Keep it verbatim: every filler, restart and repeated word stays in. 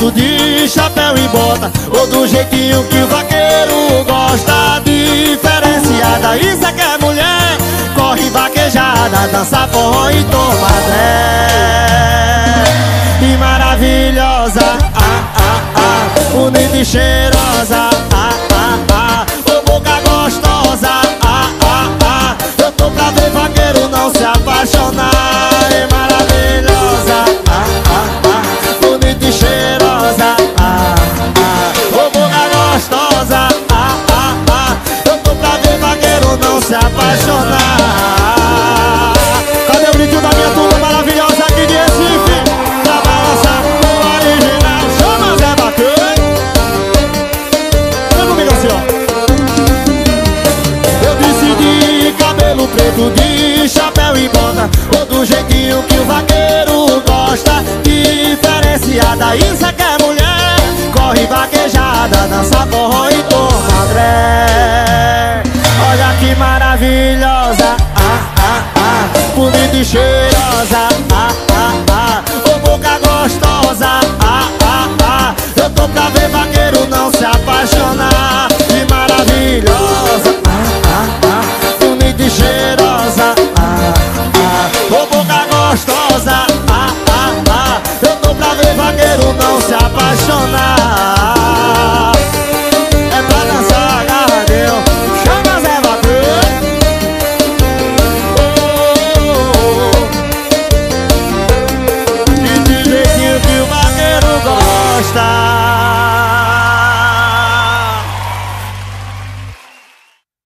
preto de chapéu e bota, ou do jeitinho que o vaqueiro gosta. Diferenciada, isso é que é mulher. Corre vaquejada, dança forró e toma dré. E maravilhosa, ah, ah, ah, bonita e cheirosa, ah, ah, ah, ô boca gostosa, ah, ah, ah. Eu tô pra ver vaqueiro não se apaixonar. E maravilhosa, ah, ah, ah, bonita e cheirosa, ah, ah, ô boca gostosa, ah, ah, ah. Eu tô pra ver vaqueiro não se apaixonar. Cadê o brilho da minha turma maravilhosa aqui de Recife? Pra balançar o original, chama Zé Bacana. Vem comigo assim, ó. Eu decidi cabelo preto de chapéu e bota, ou do jeitinho que o vaqueiro gosta. Diferenciada, isso é que é mulher. Corre vaquejada, dança forró e toma dré. Olha que maravilhosa, ah, ah, ah, bonita e cheirosa, ah, ah, ah, ô boca gostosa.